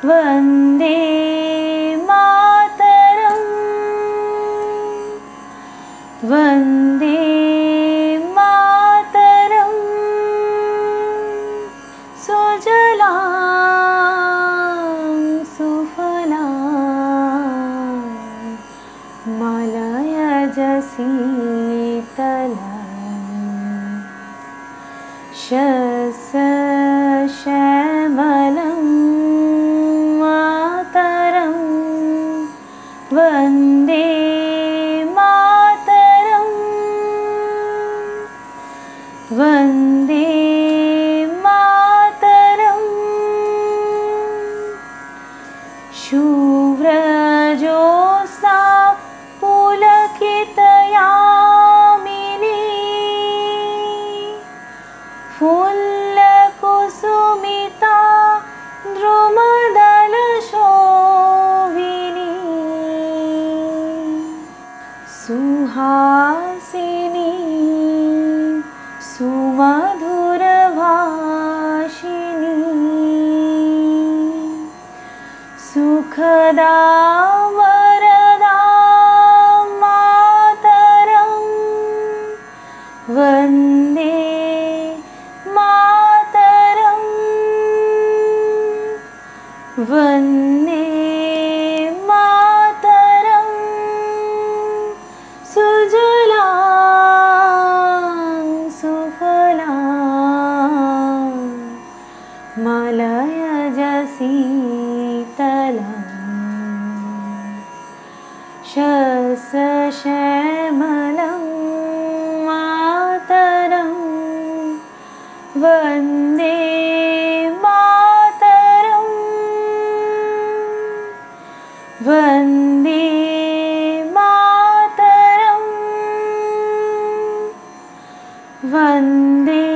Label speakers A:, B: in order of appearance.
A: वन्दे मातरम् वन्दे मातरम् सुजलां सुफलां मलयज शीतलम् श्यामलं मातरं वन्दे मातरं वन्दे मातरं शुभ्रजोत्स्ना पुलकितयामिनी फुल्लकुसुमिता द्रुमदलशोभिनी सुहासिनी सुमधुरभाषिणी सुखदा वरदा मातरं वन्दे मातरं वन्दे मातरं सुजलां सुफलां मलयज शीतलम् श्यामलं मातरं वन्दे मातरं वन्दे मातरं वन्दे